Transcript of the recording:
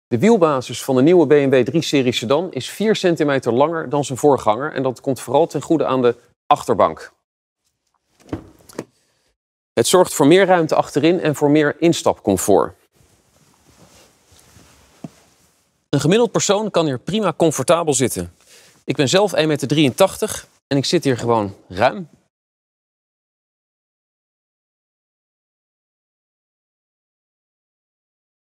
De wielbasis van de nieuwe BMW 3-serie sedan is 4 centimeter langer dan zijn voorganger. En dat komt vooral ten goede aan de achterbank. Het zorgt voor meer ruimte achterin en voor meer instapcomfort. Een gemiddeld persoon kan hier prima comfortabel zitten. Ik ben zelf 1,83 meter en ik zit hier gewoon ruim.